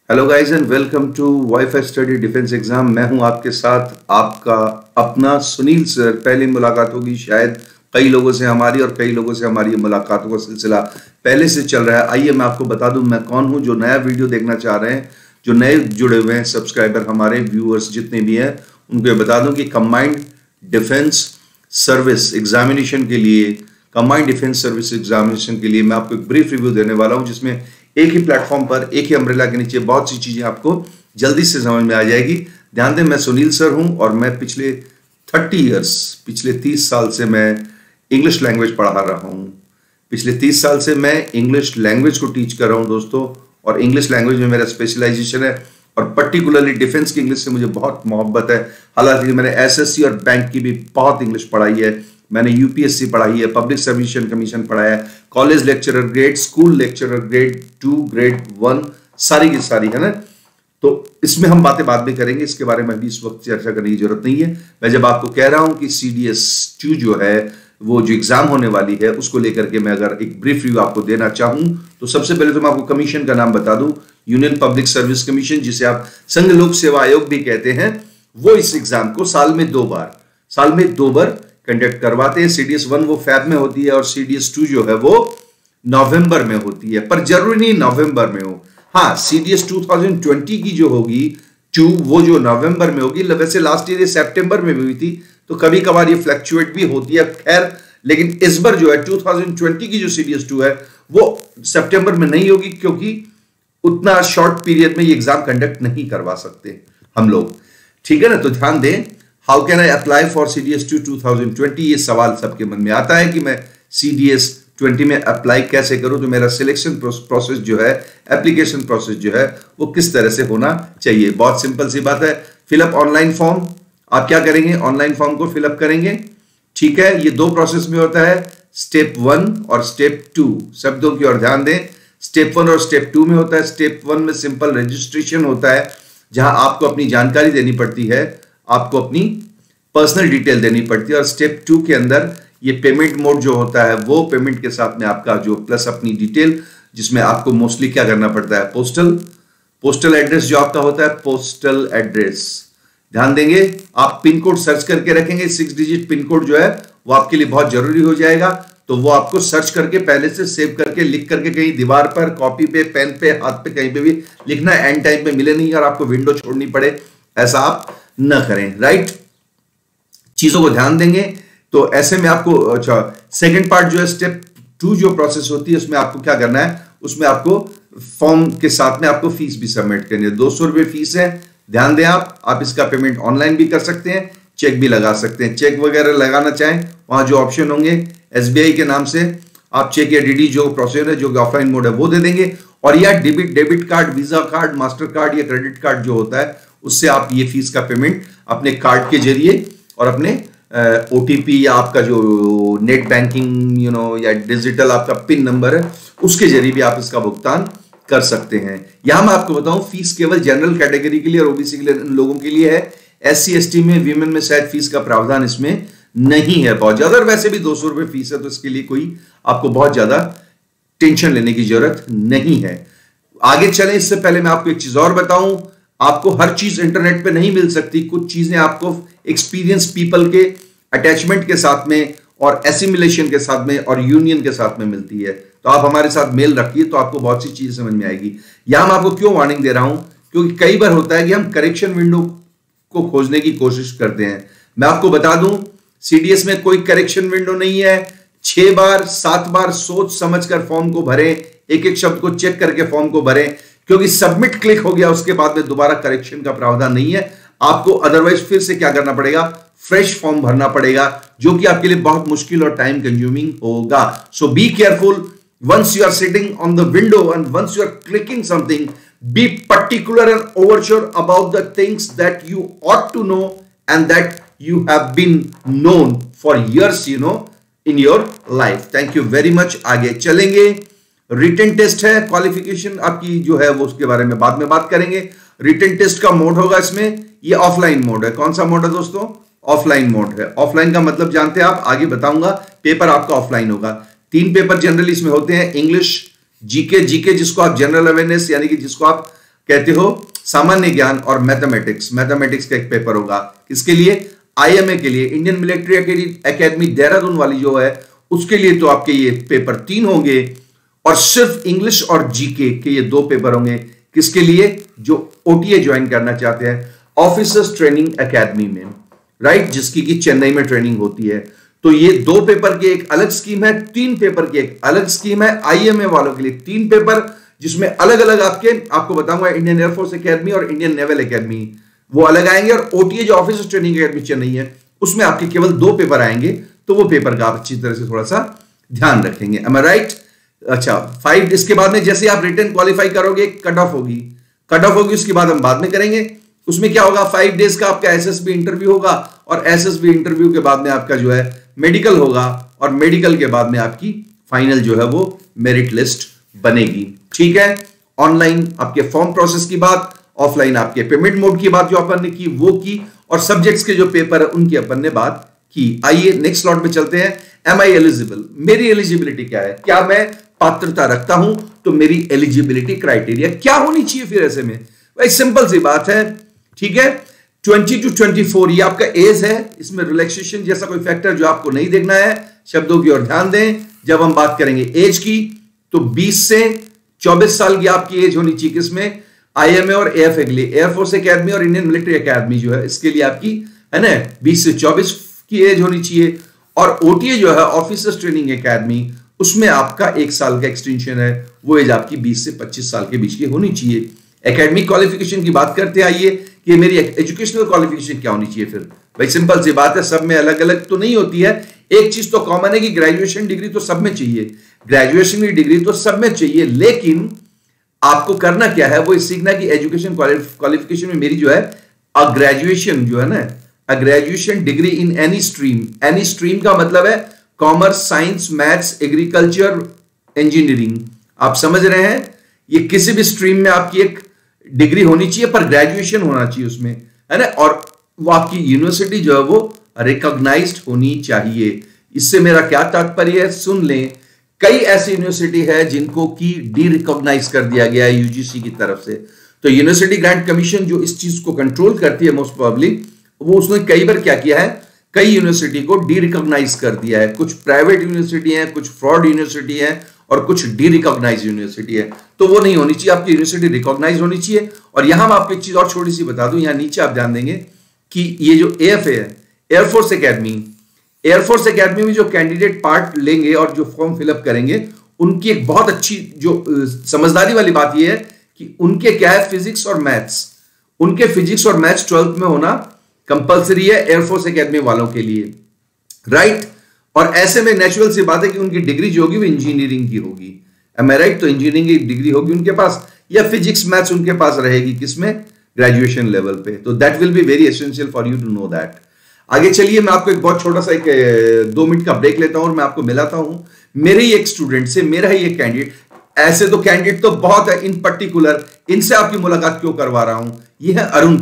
Hello guys and welcome to WiFi study defence exam. मैं हूं आपके साथ आपका अपना सुनील सर। पहली मुलाकात होगी शायद कई लोगों से हमारी, और कई लोगों से हमारी मुलाकातों का सिलसिला पहले से चल रहा है। आइए मैं आपको बता दूं मैं कौन हूं। जो नया वीडियो देखना चाह रहे हैं, जो नए जुड़े हुए हैं सब्सक्राइबर, हमारे व्यूअर्स जितने भी हैं, उनको बता दूं कि कंबाइंड डिफेंस सर्विस एग्जामिनेशन के लिए, कंबाइंड डिफेंस सर्विस एग्जामिनेशन के लिए मैं आपको एक ब्रीफ रिव्यू देने वाला हूं, जिसमें एक ही प्लेटफॉर्म पर, एक ही अम्ब्रेला के नीचे बहुत सी चीजें आपको जल्दी से समझ में आ जाएगी। ध्यान दें, मैं सुनील सर हूं और मैं पिछले 30 साल से मैं इंग्लिश लैंग्वेज पढ़ा रहा हूं। पिछले 30 साल से मैं इंग्लिश लैंग्वेज को टीच कर रहा हूं दोस्तों, और इंग्लिश लैंग्वेज में मेरा स्पेशलाइजेशन है, और पर्टिकुलरली डिफेंस की इंग्लिश से मुझे बहुत मोहब्बत है। हालांकि मैंने एसएससी और बैंक की भी बहुत इंग्लिश पढ़ाई है, मैंने यूपीएससी पढ़ाई है, पब्लिक सर्विस कमीशन पढ़ाया है, college lecturer grade, school lecturer grade 2, grade 1, सारी की सारी, है ना। तो इसमें हम बातें बाद में करेंगे, इसके बारे में भी इस वक्त चर्चा करने की जरूरत नहीं है। मैं जब आपको कह रहा हूं कि CDS2 जो है, वो जो एग्जाम होने वाली है, उसको लेकर के मैं अगर एक ब्रीफ रिव्यू आपको देना चाहूं, तो सबसे पहले तो मैं आपको कमीशन का नाम बता दूं, यूनियन पब्लिक सर्विस कमीशन, जिसे आप संघ लोक सेवा आयोग भी कहते हैं। वो इस एग्जाम को साल में दो बार कंडक्ट करवाते हैं। CDS1 वो फैब में होती है, और CDS2 जो है वो नवंबर में होती है, पर जरूरी नहीं नवंबर में हो। हाँ, CDS 2020 की जो होगी 2, वो जो नवंबर में होगी। वैसे लास्ट ईयर ये सितंबर में भी हुई थी, तो कभी कभार ये फ्लक्चुएट भी होती है, खैर। लेकिन इस बार जो है 2020 की जो CDS2 है वो सितंबर में नहीं होगी, क्योंकि उतना शॉर्ट पीरियड में ये एग्जाम कंडक्ट नहीं करवा सकते हम लोग, ठीक है ना। तो ध्यान दें, how can I apply for CDS2 2020, ये सवाल सबके मन में आता है कि मैं CDS20 में अप्लाई कैसे करूं। तो मेरा सिलेक्शन प्रोसेस जो है, एप्लीकेशन प्रोसेस जो है, वो किस तरह से होना चाहिए। बहुत सिंपल सी बात है, फिलअप ऑनलाइन फॉर्म। आप क्या करेंगे, ऑनलाइन फॉर्म को फिलअप करेंगे, ठीक है। ये दो प्रोसेस में होता है, स्टेप 1 और स्टेप 2। शब्दों की ओर ध्यान दें, स्टेप 1 और स्टेप 2 में होता है। स्टेप 1 में सिंपल रजिस्ट्रेशन होता है, जहां आपको अपनी जानकारी देनी पड़ती है, आपको अपनी पर्सनल डिटेल देनी पड़ती है। और स्टेप 2 के अंदर ये पेमेंट मोड जो होता है, वो पेमेंट के साथ में आपका जो प्लस अपनी डिटेल, जिसमें आपको मोस्टली क्या करना पड़ता है, पोस्टल एड्रेस जो आपका होता है, पोस्टल एड्रेस। ध्यान देंगे, आप पिन कोड सर्च करके रखेंगे। 6 डिजिट पिन कोड जो है वो आपके लिए बहुत जरूरी हो जाएगा, तो वो आपको सर्च करके पहले से सेव करके, लिख करके कहीं दीवार पर, कॉपी पे, पेन पे, हाथ पे, कहीं पे भी लिखना है। एंड टाइम पे मिले नहीं और आपको विंडो छोड़नी पड़े, ऐसा आप न करें, राइट। चीजों को ध्यान देंगे। तो ऐसे में आपको, अच्छा, सेकंड पार्ट जो है, स्टेप 2 जो प्रोसेस होती है, उसमें आपको क्या करना है, उसमें आपको फॉर्म के साथ में आपको फीस भी सबमिट करनी है। 200 रुपए फीस है। ध्यान दें, आप इसका पेमेंट ऑनलाइन भी कर सकते हैं, चेक भी लगा सकते हैं। चेक वगैरह लगाना चाहें, वहां जो ऑप्शन होंगे, SBI के नाम से आप चेक या DD जो प्रोसेस है, जो ऑफलाइन मोड है, वो दे देंगे। और या debit card, Visa card, Master card या क्रेडिट कार्ड जो होता है, उससे आप ये फीस का पेमेंट अपने कार्ड के जरिए और अपने OTP या आपका जो नेट बैंकिंग या डिजिटल आपका पिन नंबर है, उसके जरिए भी आप इसका भुगतान कर सकते हैं। यहां मैं आपको बताऊं, फीस केवल जनरल कैटेगरी के लिए और OBC के लिए, लोगों के लिए है। SC ST में, वीमेन में शायद फीस का प्रावधान इसमें नहीं है बहुत ज्यादा। और वैसे भी 200 रुपए फीस है, तो इसके लिए कोई आपको बहुत ज्यादा टेंशन लेने की जरूरत नहीं है। आगे चलें, इससे पहले मैं आपको एक चीज और बताऊं, आपको हर चीज इंटरनेट पे नहीं मिल सकती। कुछ चीजें आपको एक्सपीरियंस पीपल के अटैचमेंट के साथ में, और एसिमिलेशन के साथ में, और यूनियन के साथ में मिलती है। तो आप हमारे साथ मेल रखिए, तो आपको बहुत सी चीजें समझ में आएगी। यहां मैं आपको क्यों वार्निंग दे रहा हूं, क्योंकि कई बार होता है कि हम करेक्शन विंडो को खोजने की कोशिश करते हैं। मैं आपको बता दूं, CDS में कोई करेक्शन विंडो नहीं है। 6 बार 7 बार सोच समझकर फॉर्म को भरें, एक एक शब्द को चेक करके फॉर्म को भरें, क्योंकि सबमिट क्लिक हो गया, उसके बाद में दोबारा करेक्शन का प्रावधान नहीं है। आपको अदरवाइज फिर से क्या करना पड़ेगा, फ्रेश फॉर्म भरना पड़ेगा, जो कि आपके लिए बहुत मुश्किल और टाइम कंज्यूमिंग होगा। So be careful, once you are sitting on the window and once you are clicking something, be particular and oversure about the things that you ought to know and that you have been known for years, in your life. Thank you very much. आगे चलेंगे, written test है, qualification आपकी जो है वो उसके बारे में बाद में बात करेंगे। रिटन टेस्ट का मोड होगा इसमें, ये ऑफलाइन मोड है। कौन सा मोड है दोस्तों, ऑफलाइन मोड है। ऑफलाइन का मतलब जानते हैं आप, आगे बताऊंगा। पेपर आपका ऑफलाइन होगा। 3 पेपर जनरली इसमें होते हैं, इंग्लिश, जीके जिसको आप जनरल अवेयरनेस, यानी कि जिसको आप कहते हो सामान्य ज्ञान और मैथमेटिक्स का एक पेपर होगा। किसके लिए? आईएमए के लिए, इंडियन मिलिट्री एकेडमी देहरादून वाली जो है उसके लिए। तो आपके ये पेपर 3 होंगे और सिर्फ इंग्लिश और जीके के ये 2 पेपर होंगे। किसके लिए? जो ओटीए ज्वाइन करना चाहते हैं ऑफिसर्स ट्रेनिंग एकेडमी में, राइट, जिसकी की चेन्नई में ट्रेनिंग होती है। तो ये 2 पेपर की एक अलग स्कीम है, 3 पेपर की एक अलग स्कीम है। आईएमए वालों के लिए 3 पेपर, जिसमें अलग अलग आपको बताऊंगा, इंडियन एयरफोर्स एकेडमी और इंडियन नेवल एकेडमी वो अलग आएंगे, और ओटीए जो ऑफिसर्स ट्रेनिंग एकेडमी चेन्नई है उसमें आपके केवल 2 पेपर आएंगे। तो वो पेपर का आप अच्छी तरह से थोड़ा सा ध्यान रखेंगे। Am I right? अच्छा, 5 इसके बाद में जैसे आप रिटन क्वालिफाई करोगे कट ऑफ होगी, उसके बाद हम बाद में करेंगे। उसमें क्या होगा, 5 डेज का आपका एसएसबी इंटरव्यू होगा, और एसएसबी इंटरव्यू के बाद में आपका जो है मेडिकल होगा, और मेडिकल के बाद में आपकी फाइनल जो है वो मेरिट लिस्ट बनेगी। ठीक है, ऑनलाइन आपके फॉर्म प्रोसेस की बात, ऑफलाइन आपके पेमेंट मोड की बात जो अपन ने की वो की, और सब्जेक्ट्स के जो पेपर है उनकी अपन ने बात की। आइए नेक्स्ट स्लॉट में चलते हैं। Am I eligible? मेरी एलिजिबिलिटी क्या है, क्या मैं पात्रता रखता हूं? तो मेरी एलिजिबिलिटी क्राइटेरिया क्या होनी चाहिए फिर ऐसे में? भाई सिंपल सी बात है, ठीक है, 20 to 24 ये आपका एज है। इसमें रिलैक्सेशन जैसा कोई फैक्टर जो आपको नहीं देखना है, शब्दों की ओर ध्यान दें। जब हम बात करेंगे एज की तो 20 से 24 साल की आपकी एज होनी चाहिए। किसमें? आईएमए और एएफए के लिए, एयरफोर्स एकेडमी और इंडियन मिलिट्री एकेडमी जो है इसके लिए आपकी है ना 20 से 24 की एज होनी चाहिए। और ओटीए जो है ऑफिसर्स ट्रेनिंग एकेडमी, उसमें आपका 1 साल का एक्सटेंशन है, वो एज आपकी 20 से 25 साल के बीच की होनी चाहिए। एकेडमिक क्वालिफिकेशन की बात करते आइए कि मेरी एजुकेशनल क्वालिफिकेशन क्या होनी चाहिए। फिर भाई सिंपल सी बात है, सब में अलग अलग तो नहीं होती है। एक चीज तो कॉमन है कि ग्रेजुएशन डिग्री तो सब में चाहिए, ग्रेजुएशन की डिग्री तो सब में चाहिए, लेकिन आपको करना क्या है वो सीखना कि एजुकेशन क्वालिफिकेशन में मेरी जो है अ ग्रेजुएशन जो है ना, uh graduation degree in any stream का मतलब है commerce, science, maths, agriculture, engineering. आप समझ रहे हैं, ये किसी भी स्ट्रीम में आपकी एक डिग्री होनी चाहिए, पर ग्रेजुएशन होना चाहिए उसमें, है ना। और वो आपकी यूनिवर्सिटी जो है वो रिकॉग्नाइज्ड होनी चाहिए। इससे मेरा क्या तात्पर्य है, सुन लें। कई ऐसी यूनिवर्सिटी है जिनको की डी रिकॉग्नाइज कर दिया गया है यूजीसी की तरफ से। तो यूनिवर्सिटी ग्रांट कमीशन जो इस चीज को कंट्रोल करती है मोस्ट प्रोबेबली, वो उसने कई बार क्या किया है, कई यूनिवर्सिटी को डी रिकॉग्नाइज कर दिया है। कुछ प्राइवेट यूनिवर्सिटी है, कुछ फ्रॉड यूनिवर्सिटी है, और कुछ डी रिकॉग्नाइज यूनिवर्सिटी है। तो वो नहीं होनी चाहिए, आपकी यूनिवर्सिटी रिकॉग्नाइज होनी चाहिए। और यहां मैं आपको एक चीज और छोटी सी बता दूं, यहां नीचे आप ध्यान देंगे कि ये जो एएफए है, एयरफोर्स एकेडमी में जो कैंडिडेट पार्ट लेंगे और जो फॉर्म फिलअप करेंगे, उनकी एक बहुत अच्छी जो समझदारी वाली बात यह है कि उनके क्या है, फिजिक्स और मैथ्स, उनके फिजिक्स और मैथ्स 12th में होना कंपलसरी है एयरफोर्स एकेडमी वालों के लिए, राइट। और ऐसे में नेचुरल सी बात है कि उनकी डिग्री जो होगी वो इंजीनियरिंग की होगी, एम आई राइट। तो इंजीनियरिंग की डिग्री होगी उनके पास, या फिजिक्स मैथ्स उनके पास रहेगी, किसमें, ग्रेजुएशन लेवल पे। तो that will be very essential for you to know that. आगे चलिए, मैं आपको एक बहुत छोटा सा एक 2 मिनट का ब्रेक लेता हूं और मैं आपको मिलाता हूं मेरे ही एक स्टूडेंट से, मेरा ही एक कैंडिडेट। ऐसे तो कैंडिडेट तो बहुत है, इन पर्टिकुलर इनसे आपकी मुलाकात क्यों करवा रहा हूं। ये है अरुण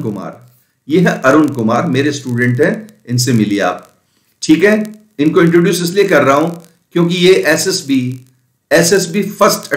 कुमार, मेरे स्टूडेंट हैं, इनसे मिलिए आप, ठीक है। इनको इंट्रोड्यूस इसलिए कर रहा हूं क्योंकि ये एसएसबी फर्स्ट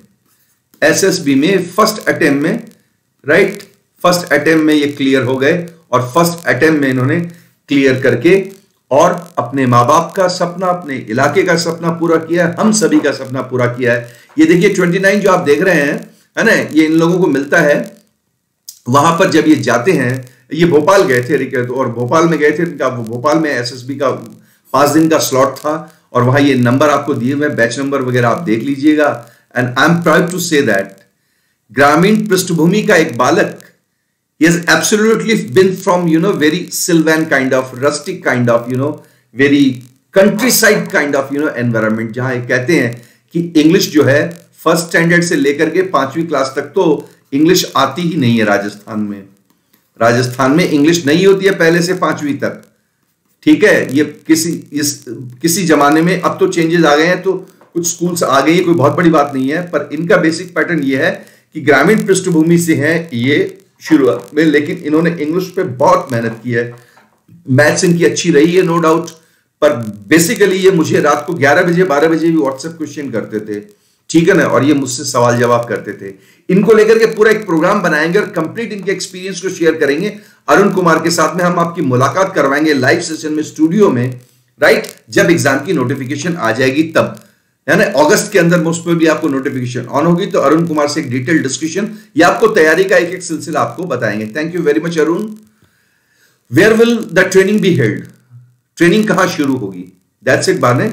अटेम्प्ट में राइट, फर्स्ट अटेम्प्ट में ये क्लियर हो गए, और फर्स्ट अटेम्प्ट में इन्होंने क्लियर करके और अपने माँ बाप का सपना, अपने इलाके का सपना पूरा किया है, हम सभी का सपना पूरा किया है। ये देखिए 29 जो आप देख रहे हैं, है ना, ये इन लोगों को मिलता है। वहां पर जब ये जाते हैं, ये भोपाल गए थे, और भोपाल में गए थे, भोपाल में एसएसबी का 5 दिन का स्लॉट था, और वहां ये नंबर आपको दिए हुए, बैच नंबर वगैरह आप देख लीजिएगा। And I am proud to say that ग्रामीण पृष्ठभूमि का एक बालक, he has absolutely been from very sylvan kind of, rustic kind of, very countryside kind of environment, जहां ये कहते हैं कि इंग्लिश जो है फर्स्ट स्टैंडर्ड से लेकर के 5वीं क्लास तक तो इंग्लिश आती ही नहीं है। राजस्थान में इंग्लिश नहीं होती है पहले से 5वीं तक, ठीक है। ये किसी जमाने में, अब तो चेंजेस आ गए हैं, तो कुछ स्कूल्स आ गई है, कोई बहुत बड़ी बात नहीं है, पर इनका बेसिक पैटर्न ये है कि ग्रामीण पृष्ठभूमि से है ये शुरुआत में, लेकिन इन्होंने इंग्लिश पे बहुत मेहनत की है। मैथ्स इनकी अच्छी रही है नो डाउट, पर बेसिकली ये मुझे रात को 11 बजे 12 बजे भी व्हाट्सएप क्वेश्चन करते थे ठीक है ना, और ये मुझसे सवाल जवाब करते थे। इनको लेकर के पूरा एक प्रोग्राम बनाएंगे और कंप्लीट इनके एक्सपीरियंस को शेयर करेंगे अरुण कुमार के साथ में। हम आपकी मुलाकात करवाएंगे लाइव सेशन में, स्टूडियो में, राइट, जब एग्जाम की नोटिफिकेशन आ जाएगी तब, है ना, अगस्त के अंदर मोस्ट प्रोबेबली आपको नोटिफिकेशन ऑन होगी, तो अरुण कुमार से एक डिटेल डिस्कशन या आपको तैयारी का एक एक सिलसिला आपको बताएंगे। Thank you very much Arun. Where will the training be held? Training कहां शुरू होगी? दैट्स इट बाने।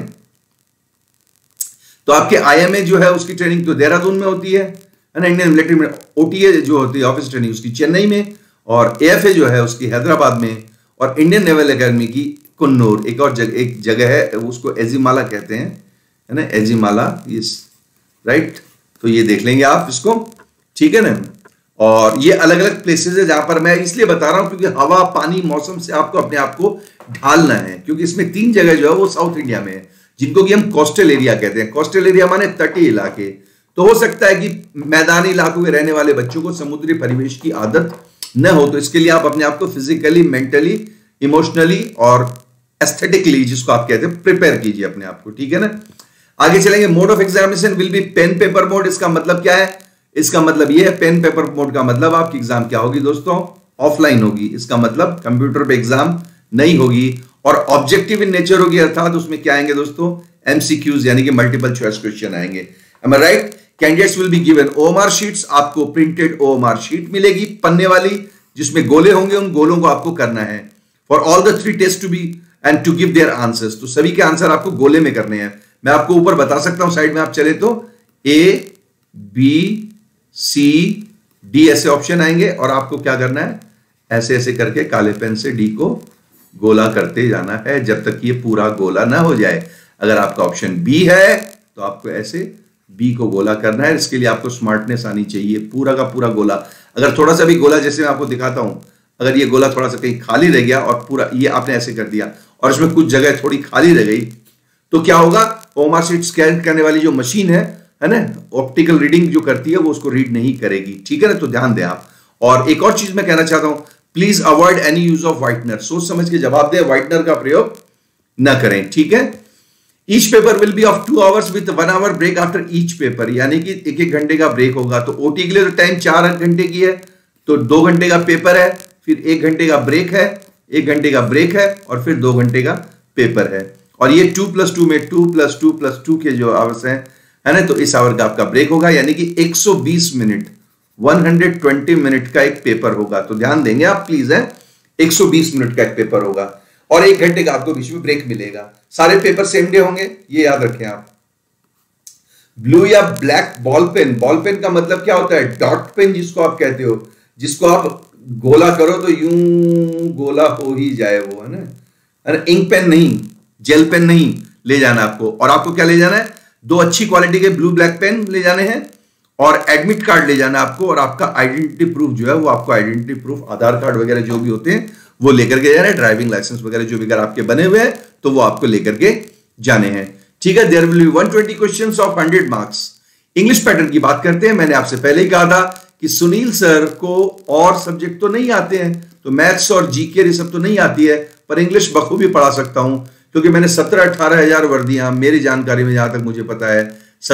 तो आपके आईएमए जो है उसकी ट्रेनिंग तो देहरादून में होती है ना, इंडियन मिलिट्री में। ओटीए जो होती है ऑफिस ट्रेनिंग उसकी चेन्नई में, और एएफए जो है उसकी हैदराबाद में, और इंडियन नेवल एकेडमी की कुन्नूर, एक और एक जगह है उसको एजीमाला कहते हैं, है ना, एजीमाला, यस, राइट। तो ये देख लेंगे आप इसको, ठीक है ना। और ये अलग अलग प्लेसेस है जहां पर मैं इसलिए बता रहा हूं क्योंकि हवा, पानी, मौसम से आपको अपने आप को ढालना है, क्योंकि इसमें 3 जगह जो है वो साउथ इंडिया में है, जिनको कि हम कोस्टल एरिया कहते हैं। कोस्टल एरिया माने तटीय इलाके। तो हो सकता है कि मैदानी इलाकों में रहने वाले बच्चों को समुद्री परिवेश की आदत न हो, तो इसके लिए आप अपने आप को फिजिकली, मेंटली, इमोशनली और एस्थेटिकली, जिसको आप कहते हैं, प्रिपेयर कीजिए अपने आप को, ठीक है ना। आगे चलेंगे। Mode of examination will be pen paper mode. इसका मतलब क्या है? इसका मतलब ये है, पेन पेपर मोड का मतलब आपकी एग्जाम क्या होगी दोस्तों? ऑफलाइन होगी। इसका मतलब कंप्यूटर पे एग्जाम नहीं होगी और ऑब्जेक्टिव इन नेचर होगी, अर्थात उसमें क्या आएंगे दोस्तों? एमसीक्यूज, यानी कि मल्टीपल चॉइस क्वेश्चन आएंगे। Am I right? Candidates will be given OMR sheets. आपको प्रिंटेड OMR शीट मिलेगी पन्ने वाली, जिसमें गोले होंगे, उन गोलों को आपको करना है। For all the 3 test to be and to give their answers. तो सभी के आंसर आपको गोले में करने हैं। मैं आपको ऊपर बता सकता हूं, साइड में आप चले तो A, B, C, D ऐसे ऑप्शन आएंगे और आपको क्या करना है? ऐसे ऐसे करके काले पेन से D को गोला करते जाना है जब तक ये पूरा गोला ना हो जाए। अगर आपका ऑप्शन B है तो आपको ऐसे B को गोला करना है। इसके लिए आपको स्मार्टनेस आनी चाहिए। पूरा का पूरा गोला, अगर थोड़ा सा भी गोला, जैसे मैं आपको दिखाता हूं, अगर ये गोला थोड़ा सा कहीं खाली रह गया और पूरा ये आपने ऐसे कर दिया और इसमें कुछ जगह थोड़ी खाली रह गई, तो क्या होगा? ओमआर शीट स्कैन करने वाली जो मशीन है ना, ऑप्टिकल रीडिंग जो करती है, वो उसको रीड नहीं करेगी, ठीक है ना। तो ध्यान दें आप। और एक और चीज मैं कहना चाहता हूं, please avoid any use of whitener. सोच समझ के जवाब दें, व्हाइटनर का प्रयोग ना करें, ठीक है। Each paper will be of 2 hours with 1 hour break after each paper, यानी कि 1-1 घंटे का ब्रेक होगा। तो ओटी के लिए तो टाइम 4 घंटे की है, तो 2 घंटे का पेपर है, फिर 1 घंटे का ब्रेक है, 1 घंटे का ब्रेक है और फिर 2 घंटे का पेपर है। और ये 2+2 में 2+2+2 के जो आवर्स हैं, है ना, तो इस आवर का आपका ब्रेक होगा, यानी कि 120 मिनट, 120 मिनट का एक पेपर होगा। तो ध्यान देंगे आप प्लीज, है 120 मिनट का एक पेपर होगा और 1 घंटे का आपको बीच में ब्रेक मिलेगा। सारे पेपर सेम डे होंगे, ये याद रखें आप। ब्लू या black ball pen, ball pen का मतलब क्या होता है? डॉट पेन जिसको आप कहते हो, जिसको आप गोला करो तो यूं गोला हो ही जाए वो, है ना। इंक पेन नहीं, जेल पेन नहीं ले जाना आपको। और आपको क्या ले जाना है? 2 अच्छी क्वालिटी के ब्लू ब्लैक पेन ले जाने हैं और एडमिट कार्ड ले जाना आपको, और आपका आइडेंटिटी प्रूफ जो है वो आपको आइडेंटिटी प्रूफ, आधार कार्ड वगैरह जो भी होते हैं वो लेकर के जाना है। ड्राइविंग लाइसेंस वगैरह जो भी अगर आपके बने हुए हैं तो वो आपको लेकर के जाने हैं, ठीक है। There will be 120 questions of 100 marks. English pattern की बात करते हैं। मैंने आपसे पहले ही कहा था कि सुनील सर को और सब्जेक्ट तो नहीं आते हैं, तो मैथ्स और जीके ये सब तो नहीं आती है, पर इंग्लिश बखूबी पढ़ा सकता हूं, क्योंकि मैंने 17-18 हजार वर्दियां, मेरी जानकारी में जहां तक मुझे पता है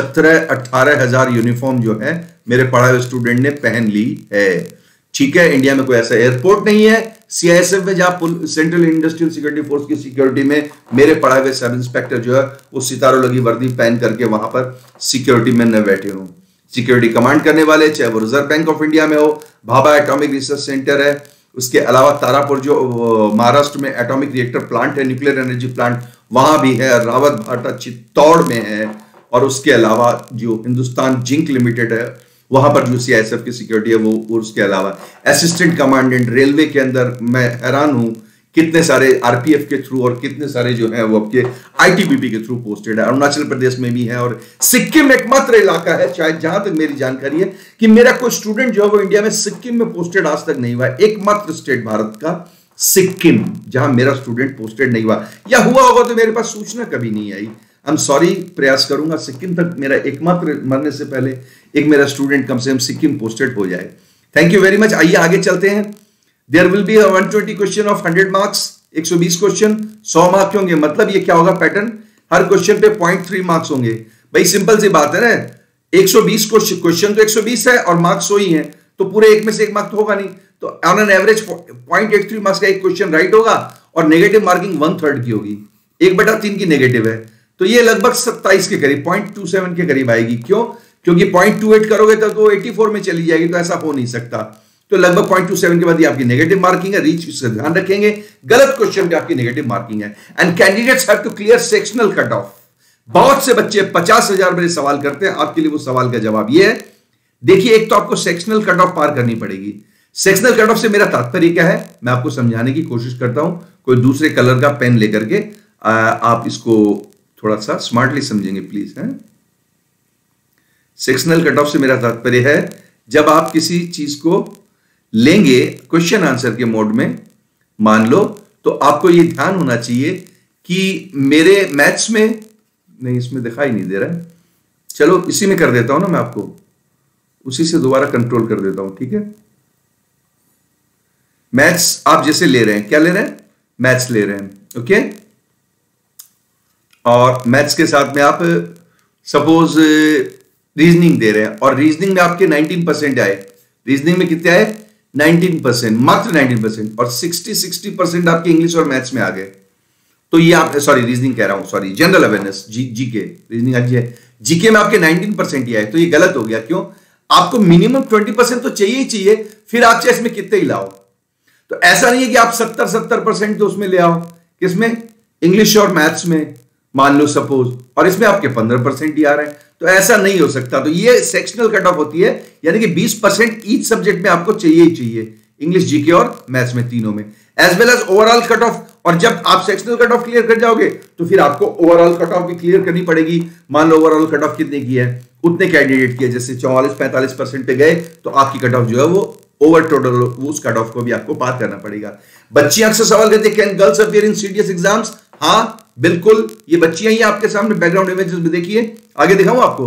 17-18 हजार यूनिफॉर्म जो है मेरे पढ़ाए हुए स्टूडेंट ने पहन ली है, ठीक है। इंडिया में कोई ऐसा एयरपोर्ट नहीं है सीआईएसएफ में जहां सेंट्रल इंडस्ट्रियल सिक्योरिटी फोर्स की सिक्योरिटी में मेरे पढ़ाए हुए सब इंस्पेक्टर जो है वो सितारों लगी वर्दी पहन करके वहां पर सिक्योरिटी में न बैठे हों। सिक्योरिटी कमांड करने वाले, चाहे वो रिजर्व बैंक ऑफ इंडिया में हो, भाभा एटॉमिक रिसर्च सेंटर है, उसके अलावा तारापुर जो महाराष्ट्र में एटॉमिक रिएक्टर प्लांट है, न्यूक्लियर एनर्जी प्लांट वहां भी है, रावत भाटा चित्तौड़ में है, और उसके अलावा जो हिंदुस्तान जिंक लिमिटेड है वहां पर जो सीआईएसएफ की सिक्योरिटी है वो, उसके अलावा असिस्टेंट कमांडेंट रेलवे के अंदर मैं हैरान हूं कितने सारे आरपीएफ के थ्रू और कितने सारे जो है वो आपके आईटीबीपी के थ्रू पोस्टेड है। अरुणाचल प्रदेश में भी है और सिक्किम एकमात्र इलाका है, शायद जहां तक मेरी जानकारी है, कि मेरा कोई स्टूडेंट जो है वो इंडिया में सिक्किम में पोस्टेड आज तक नहीं हुआ है। एकमात्र स्टेट भारत का सिक्किम जहां मेरा स्टूडेंट पोस्टेड नहीं हुआ, या हुआ होगा तो मेरे पास सूचना कभी नहीं आई। आई एम सॉरी, प्रयास करूंगा सिक्किम तक मेरा एकमात्र मरने से पहले एक मेरा स्टूडेंट कम से कम सिक्किम पोस्टेड हो जाए। Thank you very much. आइए आगे चलते हैं। There will be 120 question of 100 marks, 120 question 100 marks होंगे। मतलब ये क्या होगा पैटर्न? हर क्वेश्चन पे 0.3 मार्क्स होंगे। भाई सिंपल सी बात है ना, 120 क्वेश्चन तो 120 है और मार्क्स 100 ही है, तो पूरे एक में से एक मार्क तो होगा नहीं, तो ऑन एन एवरेज 0.83 मार्क्स का एक क्वेश्चन राइट होगा और नेगेटिव मार्किंग 1/3 की होगी, 1/3 की नेगेटिव है, तो ये लगभग 27 के करीब 0.27 के करीब आएगी। क्यों? क्योंकि 0.28 करोगे तो 84 में चली जाएगी, तो ऐसा हो नहीं सकता। तो लगभग 0.27 के बाद ये आपकी नेगेटिव मार्किंग है, रीच इसका ध्यान रखेंगे। गलत क्वेश्चन पे आपकी नेगेटिव मार्किंग है। And candidates have to clear sectional cut off. बहुत से बच्चे 50,000 मेरे सवाल करते हैं, आपके लिए वो सवाल का जवाब ये है। देखिए, एक तो आपको सेक्शनल कट ऑफ पार करनी पड़ेगी। सेक्शनल कट ऑफ से मेरा तात्पर्य क्या है, मैं आपको समझाने की कोशिश करता हूं। कोई दूसरे कलर का पेन लेकर के आप इसको थोड़ा सा स्मार्टली समझेंगे प्लीज। है सेक्शनल कट ऑफ से मेरा तात्पर्य है, जब आप किसी चीज को लेंगे क्वेश्चन आंसर के मोड में, मान लो, तो आपको यह ध्यान होना चाहिए कि मेरे मैथ्स में नहीं, इसमें दिखाई नहीं दे रहा है, चलो इसी में कर देता हूं ना, मैं आपको उसी से दोबारा कंट्रोल कर देता हूं, ठीक है। मैथ्स आप जैसे ले रहे हैं, क्या ले रहे हैं, मैथ्स ले रहे हैं, ओके। और मैथ्स के साथ में आप सपोज रीजनिंग दे रहे हैं और रीजनिंग में आपके 19% आए, रीजनिंग में कितने आए, 19%, मात्र 19%, और 60% आपके इंग्लिश और मैथ्स में आ गए। तो ये आप, सॉरी रीजनिंग कह रहा हूं, sorry general awareness, GK, reasoning आज है, जीके में आपके 19% ही आए, तो ये गलत हो गया। क्यों? आपको मिनिमम 20% तो चाहिए ही चाहिए, फिर आप चाहे इसमें कितने ही लाओ। तो ऐसा नहीं है कि आप 70% तो उसमें ले आओ, किसमें, इंग्लिश और मैथ्स में मान लो सपोज, और इसमें आपके 15% ही आ रहे हैं, तो ऐसा नहीं हो सकता। तो ये सेक्शनल कट ऑफ होती है, यानी कि 20% ईच सब्जेक्ट में आपको चाहिए ही चाहिए, इंग्लिश, जीके और मैथ्स में, तीनों में, as well as overall cut off. और जब आप सेक्शनल कट ऑफ क्लियर कर जाओगे तो फिर आपको ओवरऑल कट ऑफ भी क्लियर करनी पड़ेगी। मान लो ओवरऑल कट ऑफ कितने की है, उतने कैंडिडेट की है, जैसे 44-45% पे गए तो आपकी कट ऑफ जो है वो ओवर टोटल, उस कट ऑफ को भी आपको पार करना पड़ेगा। बच्चियां अक्सर सवाल करते हैं, can girls appear in CDS exams? हाँ बिल्कुल, ये बच्चियां ही आपके सामने बैकग्राउंड इमेजेस में देखिए, आगे दिखाऊं आपको,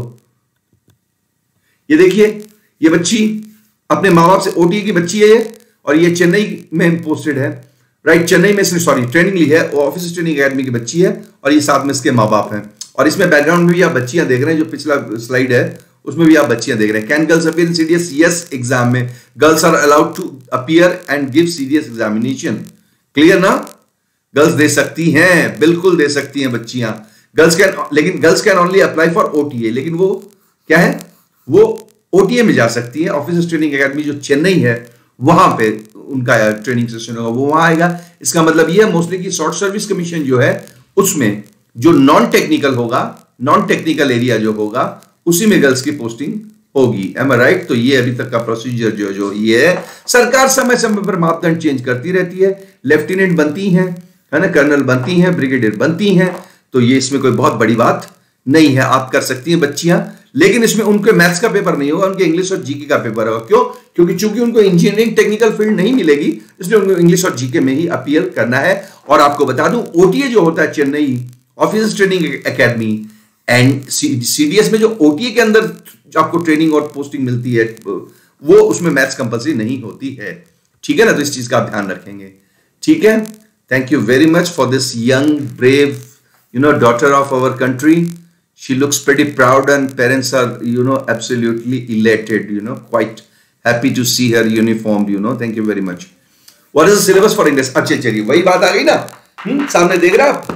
ये देखिए, ये बच्ची अपने माँ बाप से, ओटी की बच्ची है ये, और ये चेन्नई में पोस्टेड है, राइट, चेन्नई में, सॉरी ट्रेनिंग ली है, ऑफिस ट्रेनिंग एकेडमी की बच्ची है, और ये साथ में इसके माँ बाप हैं, और इसमें बैकग्राउंड में भी आप बच्चियां देख रहे हैं, जो पिछला स्लाइड है उसमें भी आप बच्चियां देख रहे हैं। Can girls appear in CDS? Yes, exam में girls are allowed to appear and give CDS examination. Clear ना? गर्ल्स दे सकती हैं, बिल्कुल दे सकती हैं बच्चियां, गर्ल्स कैन, लेकिन girls can only apply for OTA, लेकिन वो क्या है, वो ओटीए में जा सकती है। ऑफिस ट्रेनिंग एकेडमी जो चेन्नई है, वहां पे उनका ट्रेनिंग सेशन होगा, वो वहां आएगा। इसका मतलब ये है मोस्टली कि शॉर्ट सर्विस कमीशन जो है उसमें जो नॉन टेक्निकल होगा, नॉन टेक्निकल एरिया जो होगा, उसी में गर्ल्स की पोस्टिंग होगी। Am I right? तो ये अभी तक का प्रोसीजर जो ये है, सरकार समय समय पर मापदंड चेंज करती रहती है, लेफ्टिनेंट बनती हैं, है ना, कर्नल बनती हैं, ब्रिगेडियर बनती हैं, तो ये इसमें कोई बहुत बड़ी बात नहीं है, आप कर सकती हैं बच्चियां। लेकिन इसमें उनके मैथ्स का पेपर नहीं होगा, उनके इंग्लिश और जीके का पेपर होगा। क्यों? क्योंकि चूंकि उनको इंजीनियरिंग टेक्निकल फील्ड नहीं मिलेगी, इसलिए उनको इंग्लिश और जीके में ही अपीयर करना है। और आपको बता दूं, ओटीए जो होता है Chennai office training academy, and CDS में जो ओटीए के अंदर आपको ट्रेनिंग और पोस्टिंग मिलती है, वो उसमें मैथ्स कंपल्सरी नहीं होती है। ठीक है ना? तो इस चीज का आप ध्यान रखेंगे। ठीक है, thank you very much for this young brave daughter of our country. She looks pretty proud and parents are absolutely elated, quite happy to see her uniformed. Thank you very much. What is the syllabus for English? अच्छे, चलिए वही बात आ गई ना, सामने देख रहे आप,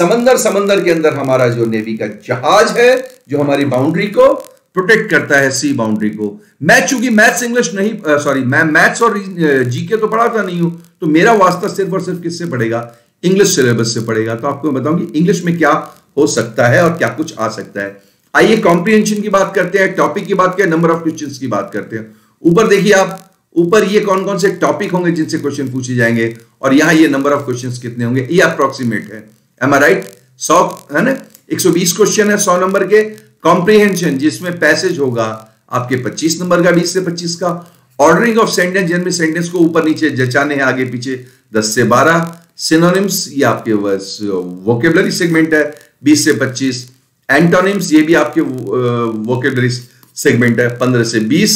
समंदर के अंदर हमारा जो नेवी का जहाज है, जो हमारी बाउंड्री को प्रोटेक्ट करता है, सी बाउंड्री को। मैं चूंकि मैथ्स इंग्लिश नहीं, सॉरी, मैं मैथ्स और जीके तो पढ़ाता नहीं हूं, तो मेरा वास्ता सिर्फ और सिर्फ किससे पड़ेगा, इंग्लिश सिलेबस से पड़ेगा। तो आपको बताऊंगी इंग्लिश में क्या हो सकता है और क्या कुछ आ सकता है। आइए कॉम्प्रिहेंशन की बात करते हैं, टॉपिक की बात करें, नंबर ऑफ क्वेश्चंस की बात करते हैं। ऊपर देखिए आप, ऊपर ये कौन कौन से टॉपिक होंगे जिनसे क्वेश्चन पूछे जाएंगे, और यहां ये नंबर ऑफ क्वेश्चंस कितने होंगे, ये अप्रोक्सीमेट है। Am I right? 100 है ना, 120 क्वेश्चन है 100 नंबर के। कॉम्प्रिहेंशन जिसमें पैसेज होगा आपके 25 नंबर का, 20 से 25 का। ऑर्डरिंग ऑफ सेंटेंस, जिनमें सेंटेंस को ऊपर नीचे जचाने हैं, आगे पीछे, 10 से 12। सिनोनिम्स, ये आपके वोकेबलरी सेगमेंट है, 20 से 25। एंटोनिम्स, ये भी आपके वोकेबलरी सेगमेंट है, 15 से 20।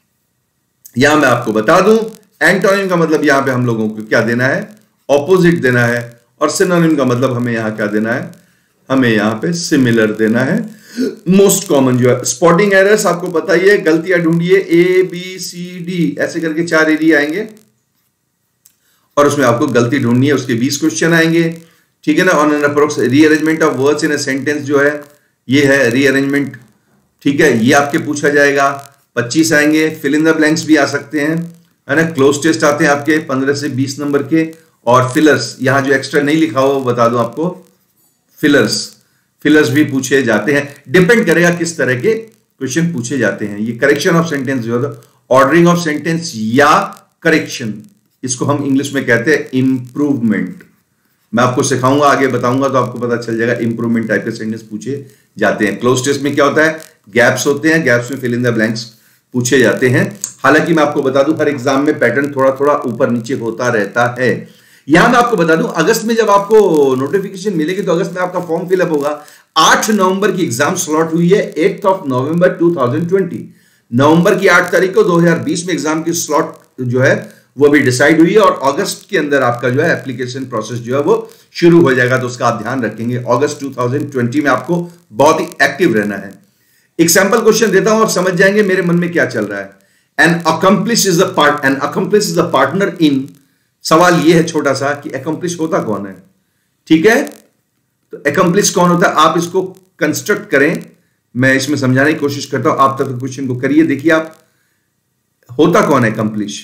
यहां मैं आपको बता दूं, एंटोनिम का मतलब यहां पे हम लोगों को क्या देना है, ऑपोजिट देना है, और सिनोनिम का मतलब हमें यहां क्या देना है, हमें यहां पे सिमिलर देना है। मोस्ट कॉमन जो है स्पॉटिंग एरर्स आपको पता ही है, गलतियां ढूंढिए ABCD ऐसे करके 4 एरिया आएंगे और उसमें आपको गलती ढूंढनी है, उसके 20 क्वेश्चन आएंगे, ठीक है ना। On an approx rearrangement of words in a sentence जो है ये है रीअरेंजमेंट, ठीक है, ये आपके पूछा जाएगा। 25 आएंगे, फिल इन द ब्लैंक्स भी आ सकते हैं, है ना। क्लोज टेस्ट आते हैं आपके 15 से 20 नंबर के, और फिलर्स यहां जो एक्स्ट्रा नहीं लिखा हुआ बता दूं आपको, फिलर्स भी पूछे जाते हैं। डिपेंड करेगा किस तरह के क्वेश्चन पूछे जाते हैं। ये करेक्शन ऑफ सेंटेंस जो है, ऑर्डरिंग ऑफ सेंटेंस या करेक्शन, इसको हम इंग्लिश में कहते हैं इंप्रूवमेंट। मैं आपको सिखाऊंगा, आगे बताऊंगा तो आपको पता चल जाएगा। इंप्रूवमेंट टाइप के सेंटेंस पूछे जाते हैं। क्लोज टेस्ट में क्या होता है, गैप्स होते हैं, गैप्स में फिल इन द ब्लैंक्स पूछे जाते हैं। हालांकि मैं आपको बता दूं हर एग्जाम में पैटर्न थोड़ा थोड़ा ऊपर नीचे होता रहता है। यहां मैं आपको बता दूं अगस्त में जब आपको नोटिफिकेशन मिलेगी तो अगस्त में आपका फॉर्म फिलअप होगा। 8 नवंबर की एग्जाम स्लॉट हुई है, 8 नवंबर 2020। नवंबर की 8 तारीख को 2020 में एग्जाम की स्लॉट जो है वो भी डिसाइड हुई है, और अगस्त के अंदर आपका जो है एप्लीकेशन प्रोसेस जो है वो शुरू हो जाएगा। तो उसका आप ध्यान रखेंगे, अगस्त 2020 में आपको बहुत ही एक्टिव रहना है। एक सैंपल क्वेश्चन देता हूं और समझ जाएंगे मेरे मन में क्या चल रहा है। An accomplice is the partner in, सवाल ये है छोटा सा कि अकम्प्लिश होता कौन है, ठीक है। तो अकम्प्लिश कौन होता है, आप इसको कंस्ट्रक्ट करें, मैं इसमें समझाने की कोशिश करता हूं, आप तक क्वेश्चन को करिए। देखिए आप, होता कौन है अकम्प्लिश।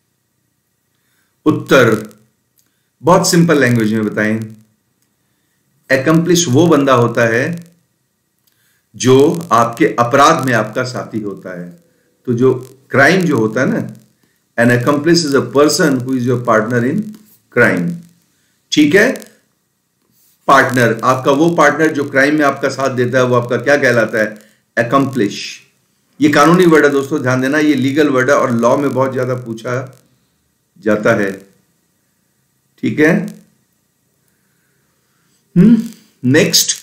उत्तर बहुत सिंपल लैंग्वेज में बताएं, अकम्प्लिश वो बंदा होता है जो आपके अपराध में आपका साथी होता है। तो जो क्राइम जो होता है ना, an accomplice is a person who is your partner in crime, ठीक है। पार्टनर, आपका वो पार्टनर जो क्राइम में आपका साथ देता है, वो आपका क्या कहलाता है, अकम्प्लिश। ये कानूनी वर्ड है दोस्तों, ध्यान देना, ये लीगल वर्ड है और लॉ में बहुत ज्यादा पूछा जाता है, ठीक है। नेक्स्ट,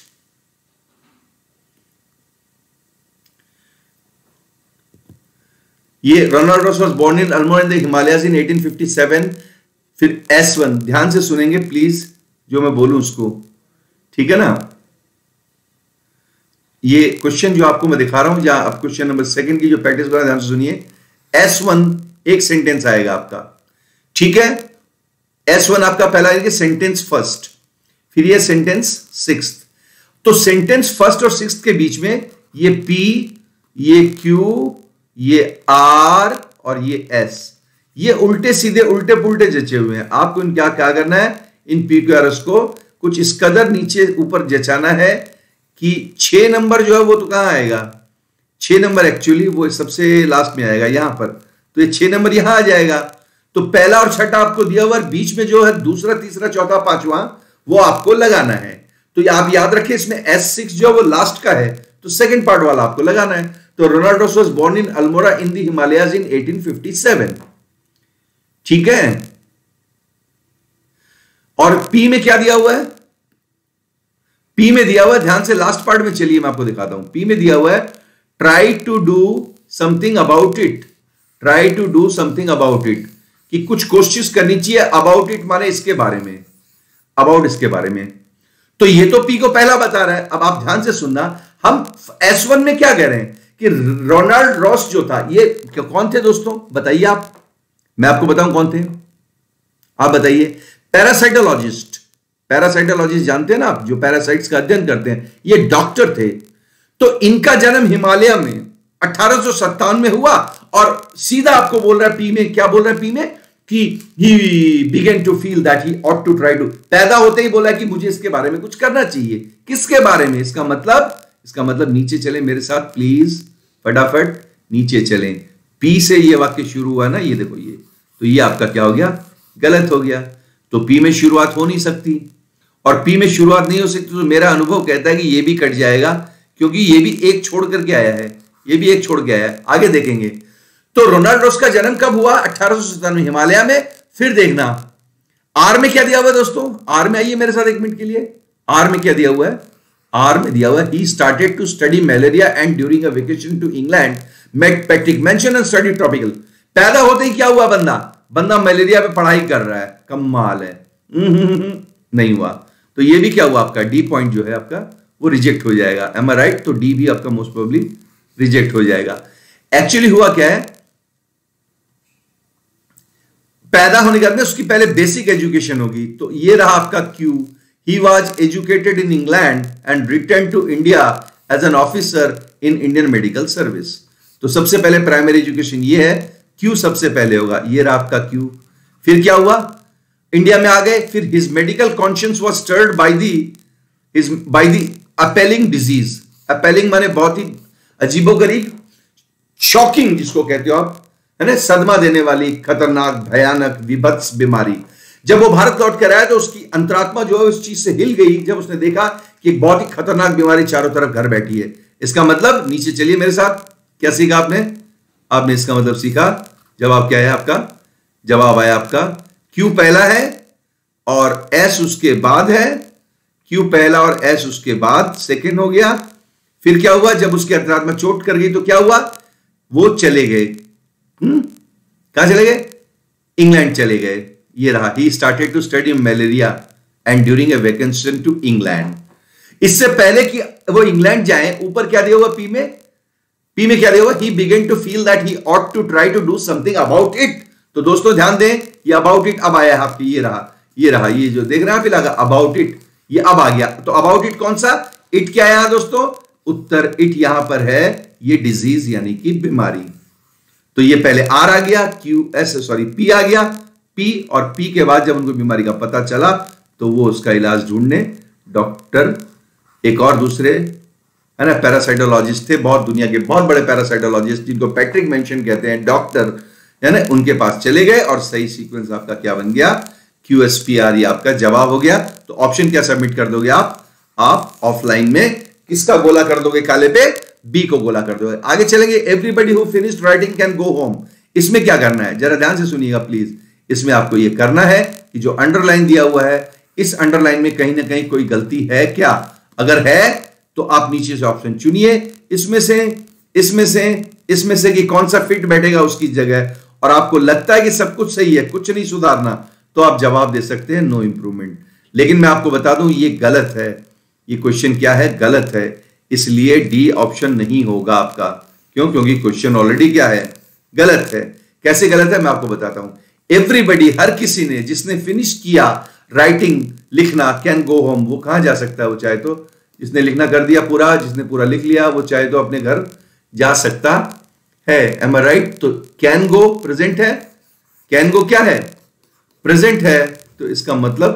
ये Ronald Ross was born in Almora in the Himalayas in 1857। फिर S1, ध्यान से सुनेंगे प्लीज जो मैं बोलूं उसको, ठीक है ना। ये क्वेश्चन जो आपको मैं दिखा रहा हूं, जहां आप क्वेश्चन नंबर 2 की जो प्रैक्टिस कर रहे हैं, ध्यान से सुनिए। S1 एक सेंटेंस आएगा आपका, ठीक है। S1 आपका पहला है कि सेंटेंस फर्स्ट, फिर ये सेंटेंस सिक्स्थ। तो सेंटेंस फर्स्ट और सिक्स्थ के बीच में ये P, ये Q, ये R और ये S, ये उल्टे सीधे उल्टे पुल्टे जचे हुए हैं। आपको इन क्या करना है, इन P Q R S को कुछ इस कदर नीचे ऊपर जचाना है कि 6 नंबर जो है वो तो कहां आएगा, 6 नंबर एक्चुअली वो सबसे लास्ट में आएगा यहां पर, तो ये 6 नंबर यहां आ जाएगा। तो पहला और छठा आपको दिया हुआ, बीच में जो है दूसरा तीसरा चौथा पांचवा वो आपको लगाना है। तो आप याद रखें इसमें S6 जो है वो लास्ट का है, तो सेकंड पार्ट वाला आपको लगाना है। तो Ronald Ross was born in Almora in the Himalayas in 1857, ठीक है। और P में क्या दिया हुआ है, P में दिया हुआ है, ध्यान से लास्ट पार्ट में चलिए मैं आपको दिखाता हूं। P में दिया हुआ है try to do something about it, try to do something about it, कि कुछ कोशिश करनी चाहिए। अबाउट इट माने इसके बारे में, अबाउट इसके बारे में। तो ये तो P को पहला बता रहा है। अब आप ध्यान से सुनना, हम S1 में क्या कह रहे हैं कि रोनाल्ड रॉस जो था, ये कौन थे दोस्तों बताइए आप, मैं आपको बताऊं कौन थे, आप बताइए। पैरासाइटोलॉजिस्ट, पैरासाइटोलॉजिस्ट जानते हैं ना आप, जो पैरासाइट्स का अध्ययन करते हैं, ये डॉक्टर थे। तो इनका जन्म हिमालय में 1857 में हुआ, और सीधा आपको बोल रहा है P में, क्या बोल रहा है P में कि he began to feel that he ought to try to, पैदा होते ही बोला कि मुझे इसके बारे में कुछ करना चाहिए। किसके बारे में, इसका मतलब नीचे चले मेरे साथ प्लीज, फटाफट नीचे चलें। P से ये वाक्य शुरू हुआ ना, ये देखो ये, तो ये आपका क्या हो गया, गलत हो गया। तो P में शुरुआत हो नहीं सकती, और P में शुरुआत नहीं हो सकती तो मेरा अनुभव कहता है कि ये भी कट जाएगा, क्योंकि ये भी एक छोड़ करके आया है, ये भी एक छोड़ के आया है। आगे देखेंगे। तो रोनाल्ड रॉस का जन्म कब हुआ, 1857 में हिमालय में। फिर देखना R में क्या दिया हुआ है दोस्तों, R में आइए मेरे साथ एक मिनट के लिए। R में क्या दिया हुआ है, R में दिया हुआ है he started to study malaria and during a vacation to England met Patrick Manson and studied tropical। पैदा होते ही क्या हुआ, बंदा मलेरिया पे पढ़ाई कर रहा है, कमाल है। नहीं हुआ। तो ये भी क्या हुआ आपका डी पॉइंट जो है आपका वो रिजेक्ट हो जाएगा। Am I right? तो डी भी आपका मोस्ट प्रोबेबली रिजेक्ट हो जाएगा। एक्चुअली हुआ क्या है, पैदा होने के बाद में उसकी पहले बेसिक एजुकेशन होगी। तो ये रहा आपका cue. He was educated in England and return to India as an officer in Indian medical service. तो सबसे पहले प्राइमरी एजुकेशन ये है, क्यू सबसे पहले होगा। ये रहा आपका क्यू। फिर क्या हुआ, इंडिया में आ गए। फिर his medical conscience was stirred by the appalling disease. Appalling माने बहुत ही अजीबोगरीब, शॉकिंग जिसको कहते हो आप, है ना, सदमा देने वाली, खतरनाक, भयानक, विभत्स बीमारी। जब वो भारत लौट कर आया तो उसकी अंतरात्मा जो है उस चीज से हिल गई जब उसने देखा कि एक बहुत ही खतरनाक बीमारी चारों तरफ घर बैठी है। इसका मतलब, नीचे चलिए मेरे साथ, क्या सीखा आपने इसका मतलब सीखा। जवाब क्या है आपका? जवाब आया आपका क्यू पहला है और एस उसके बाद है। क्यू पहला और एस उसके बाद सेकंड हो गया। फिर क्या हुआ, जब उसकी अंतरात्मा चोट कर गई तो क्या हुआ, वो चले गए। कहां चले गए? इंग्लैंड चले गए। ये रहा, he started to study malaria and during a vacation to England. इससे पहले कि वो इंग्लैंड जाए, ऊपर क्या दिया हुआ पी में क्या दिया हुआ, he began to feel that he ought to try to do something about it. तो दोस्तों ध्यान दें, ये अबाउट इट अब आया है आपकी। ये रहा ये जो देख रहे हैं आप, लगा अबाउट इट, ये अब आ गया। तो अबाउट इट कौन सा, इट क्या है दोस्तों, उत्तर इट यहां पर है, ये डिजीज यानी कि बीमारी। तो ये पहले आर आ गया, पी आ गया। पी और पी के बाद जब उनको बीमारी का पता चला तो वो उसका इलाज ढूंढने डॉक्टर, एक और दूसरे, है ना, पैरासाइटोलॉजिस्ट थे, बहुत दुनिया के बहुत बड़े पैरासाइटोलॉजिस्ट जिनको पैट्रिक मेंशन कहते हैं, डॉक्टर, है ना, उनके पास चले गए। और सही सीक्वेंस आपका क्या बन गया, QSPR, ये आपका जवाब हो गया। तो ऑप्शन क्या सबमिट कर दोगे आप ऑफलाइन में किसका गोला कर दोगे, काले पे बी को गोला कर दोगे। आगे चलेंगे, everybody who finished writing can go home. इसमें क्या करना है, जरा ध्यान से सुनिएगा प्लीज। इसमें आपको यह करना है कि जो अंडरलाइन दिया हुआ है, इस अंडरलाइन में कहीं ना कहीं कोई गलती है क्या, अगर है तो आप नीचे से ऑप्शन चुनिए, इसमें से कि कौन सा फिट बैठेगा उसकी जगह, और आपको लगता है कि सब कुछ सही है, कुछ नहीं सुधारना, तो आप जवाब दे सकते हैं नो इंप्रूवमेंट। लेकिन मैं आपको बता दूं ये गलत है, ये क्वेश्चन क्या है, गलत है, इसलिए डी ऑप्शन नहीं होगा आपका। क्यों? क्योंकि क्वेश्चन ऑलरेडी क्या है, गलत है। कैसे गलत है मैं आपको बताता हूं। एवरीबडी, हर किसी ने, जिसने फिनिश किया राइटिंग, लिखना, कैन गो होम, वो कहां जा सकता है, वो चाहे तो, जिसने लिखना कर दिया पूरा, जिसने पूरा लिख लिया, वो चाहे तो अपने घर जा सकता है। Am I right? तो कैन गो प्रेजेंट है, कैन गो क्या है, प्रेजेंट है। तो इसका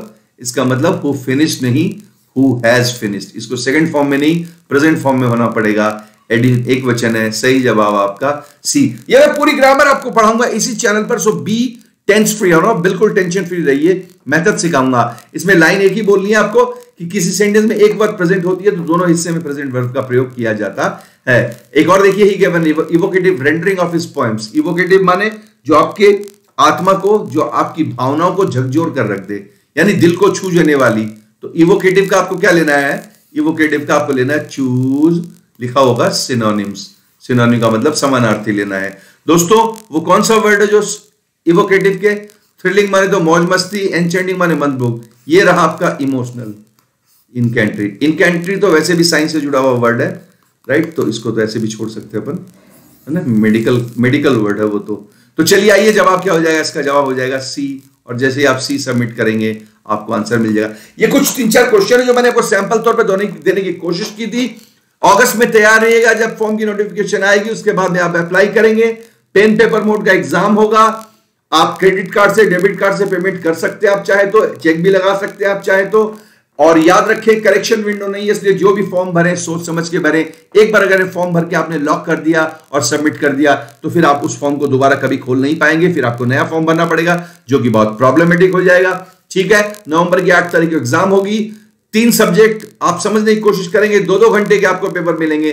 मतलब हु फिनिश नहीं, हु हैज फिनिश्ड। इसको सेकंड फॉर्म में नहीं, प्रेजेंट फॉर्म में होना पड़ेगा। एक वचन है, सही जवाब आपका सी। ये मैं पूरी ग्रामर आपको पढ़ाऊंगा इसी चैनल पर, सो बी टेंस फ्री हो ना, बिल्कुल टेंशन फ्री रहिए। मेथड सिखाऊंगा। इसमें लाइन एक ही बोलनी है आपको कि किसी सेंटेंस में एक वर्ब प्रेजेंट होती है तो दोनों हिस्से में प्रेजेंट वर्ब का प्रयोग किया जाता है। एक और देखिए, he given evocative rendering of his poems. Evocative माने जो आपके आत्मा को, जो आपकी भावनाओं को झकझोर कर रख दे, यानी दिल को छू जाने वाली। तो इवोकेटिव का आपको क्या लेना है, इवोकेटिव का आपको लेना है चूज, लिखा होगा सिनोनिम्स। सिनोनिम का मतलब समानार्थी लेना है। दोस्तों वो कौन सा वर्ड है जो इवोकेटिव के, थ्रिलिंग माने तो मौज मस्ती, एन्चेंटिंग माने मंदभोग। ये रहा आपका इमोशनल। इनकैंट्री, इनकैंट्री तो वैसे भी साइंस से जुड़ा हुआ वर्ड है, राइट, तो इसको तो ऐसे भी छोड़ सकते हैं अपन, है ना, मेडिकल वर्ड है वो। तो चलिए आइए, जवाब क्या हो जाएगा, इसका जवाब हो जाएगा सी। और जैसे ही आप सी सबमिट करेंगे आपको आंसर मिल जाएगा। ये कुछ 3-4 क्वेश्चन है जो मैंने आपको सैंपल तौर पे देने की कोशिश की थी। अगस्त में तैयार रहिएगा, जब फॉर्म की नोटिफिकेशन आएगी उसके बाद में आप अप्लाई करेंगे। पेन पेपर मोड का एग्जाम होगा। आप क्रेडिट कार्ड से, डेबिट कार्ड से पेमेंट कर सकते हैं आप चाहे तो, चेक भी लगा सकते हैं आप चाहे तो। और याद रखें करेक्शन विंडो नहीं है, इसलिए जो भी फॉर्म भरें सोच समझ के भरें। एक बार अगर फॉर्म भर के आपने लॉक कर दिया और सबमिट कर दिया तो फिर आप उस फॉर्म को दोबारा कभी खोल नहीं पाएंगे, फिर आपको नया फॉर्म भरना पड़ेगा जो कि बहुत प्रॉब्लमेटिक हो जाएगा। ठीक है, नवंबर की 8 तारीख को एग्जाम होगी। 3 सब्जेक्ट आप समझने की कोशिश करेंगे, 2-2 घंटे के आपको पेपर मिलेंगे।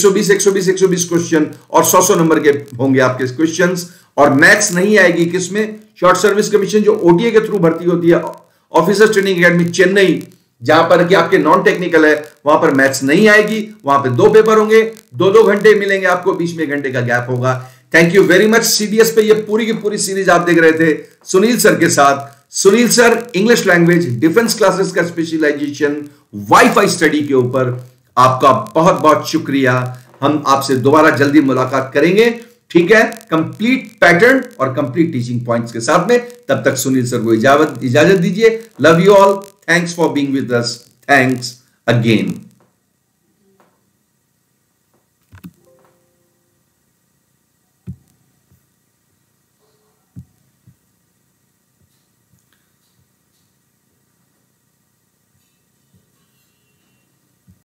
120 क्वेश्चन और 100 नंबर के होंगे आपके क्वेश्चंस। और मैथ्स नहीं आएगी किसमें, शॉर्ट सर्विस कमीशन जो ओटीए के थ्रू भर्ती होती है, ऑफिसर्स ट्रेनिंग एकेडमी चेन्नई, जहां पर कि आपके नॉन टेक्निकल है, वहां पर मैथ्स नहीं आएगी। वहां पे 2 पेपर होंगे, 2-2 घंटे मिलेंगे आपको, बीच में 1 घंटे का गैप होगा। Thank you very much. CDS पे ये पूरी की पूरी सीरीज आप देख रहे थे सुनील सर के साथ। Sunil sir English language defence classes का स्पेशलाइजेशन वाईफाई स्टडी के ऊपर, आपका बहुत बहुत शुक्रिया। हम आपसे दोबारा जल्दी मुलाकात करेंगे, ठीक है, कंप्लीट पैटर्न और कंप्लीट टीचिंग पॉइंट्स के साथ में। तब तक सुनील सर को इजाजत दीजिए। Love you all, thanks for being with us, thanks again.